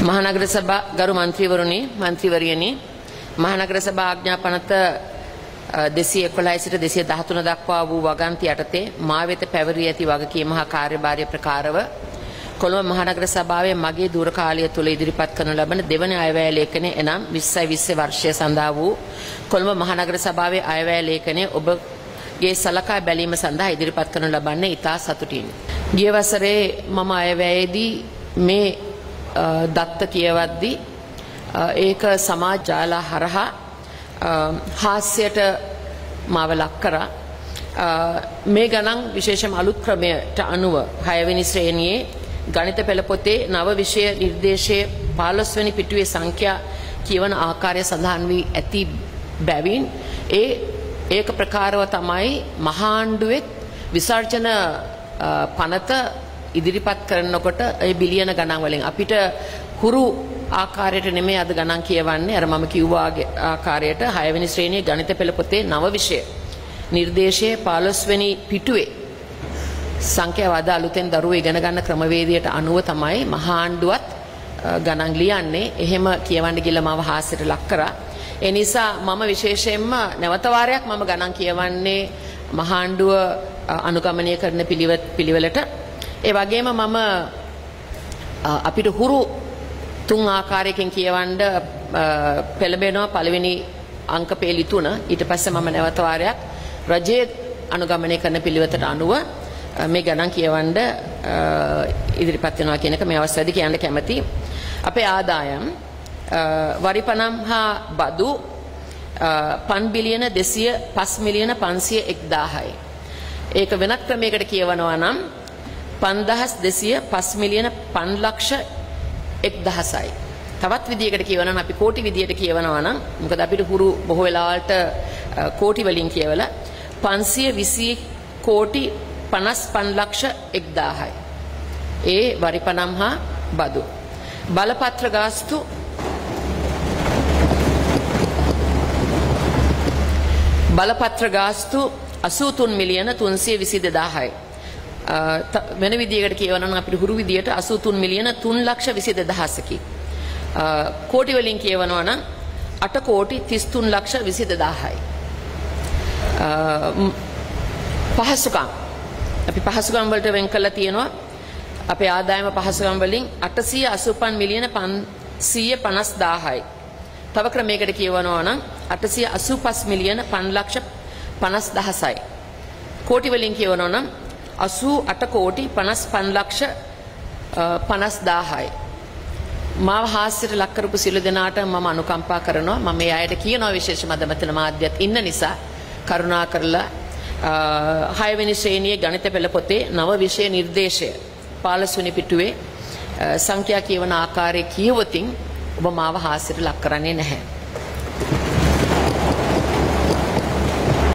महानगर सभा गरु मंत्रीवरुणी मंत्रीवर्यनी महानगर सभा आज्ञापනත 211 සිට 213 දක්වා වූ වගන්ති යටතේ මා වෙත පැවරී ඇති වගකීම හා කාර්යභාරය ප්‍රකාරව කොළඹ මහනගර සභාවේ මගේ දුර කාලය තුල ඉදිරිපත් කරන ලබන දෙවන අයවැය ලේඛනය එනම් 2020 වර්ෂය සඳහා වූ කොළඹ මහනගර සභාවේ අයවැය ලේඛනය ඔබගේ සලකා බැලීම සඳහා ඉදිරිපත් කරනු ලබන්නේ ඉතා සතුටින්. ගිය වසරේ මම අයවැයේදී මේ දත්ත කියවද්දී ඒක සමාජ ජාල හරහා हास्यट माव लක් කරා මේ ගණන් විශේෂම අලුත් ක්‍රමයට අනුව 6 වෙනි ශ්‍රේණියේ ගණිත පෙළ පොතේ නව විෂය නිර්දේශයේ 15 වෙනි පිටුවේ සංඛ්‍යා කියවන ආකාරය සඳහන් වී ඇති බැවින් ඒක ප්‍රකාරව තමයි මහාණ්ඩුවේ විසර්ජන පනත ඉදිරිපත් කරනකොට ඒ බිලියන ගණන් වලින් අපිට හුරු ආකාරයට නෙමෙයි අද ගණන් කියවන්නේ අර මම කිව්වා ආකාරයට 6 වෙනි ශ්‍රේණියේ ගණිත පෙළ පොතේ නව විෂය නිර්දේශයේ 15 වෙනි පිටුවේ සංඛ්‍යාව අද අලුතෙන් දරුවෝ ඉගෙන ගන්න ක්‍රමවේදයට අනුව තමයි මහාණ්ඩුවත් ගණන් ලියන්නේ. එහෙම කියවන්න ගිහලා මම හාස්‍යයට ලක් කරා. ඒ නිසා මම විශේෂයෙන්ම නැවත වාරයක් මම ගණන් කියවන්නේ මහාණ්ඩුව අනුගමනය කරන පිළිවෙලට. ඒ වගේම මම අපිට හුරු තුන් ආකාරයකින් කියවන්න පෙළඹෙනවා. පළවෙනි අංක පේලි 3 ඊට පස්සේ මම නැවත වාරයක් රජයේ අනුගමනය කරන පිළිවෙතට අනුව මේ ගණන් කියවන්න ඉදිරිපත් වෙනවා කියන එක මේ අවස්ථාවේදී කියන්න කැමතියි. අපේ ආදායම් වරිපනම් හා බදු 5 බිලියන 205 මිලියන 501,000යි. ඒක වෙනත් ක්‍රමයකට කියවනවා නම් 5205 මිලියන 5,01,000යි. තවත් විදියකට කියවනවා නම් අපි කෝටි විදියට කියවනවා නම් මොකද අපිට හුරු බොහෝ වෙලාවට කෝටි වලින් කියවලා 520 කෝටි 55,01,000යි. ඒ වරිපනම් හා බදු. බලපත්‍ර ගාස්තු බලපත්‍ර ගාස්තු 83 මිලියන 322,000යි. වෙන විදියකට කියවනවා නම් අපිට හුරු විදියට 83 මිලියන 3,22,000කි. කෝටි වලින් කියවනවා නම් 8 කෝටි 33,22,000යි. පහසුකම් අපි පහසුකම් වලට වෙන් කරලා තියෙනවා. අපේ ආදායම පහසුකම් වලින් 885 මිලියන 550,000යි. තව ක්‍රමයකට කියවනවා නම් 885 මිලියන 5,50,000යි. කෝටි වලින් කියවනවා නම් 88 කෝටි 55,50,000යි. මාව හාස්‍යයට ලක් කරපු සියලු දෙනාට මම අනුකම්පා කරනවා. මම මේ අයට කියනවා විශේෂ මැදමතන මාධ්‍යත් ඉන්න නිසා කරුණා කරලා 6 වෙනි ශ්‍රේණියේ ගණිත පෙළ පොතේ නව විෂය නිර්දේශය 15 වෙනි පිටුවේ සංඛ්‍යා කියවන ආකාරයේ කියවතින් ඔබ මාව හාස්‍යයට ලක් කරන්නේ නැහැ.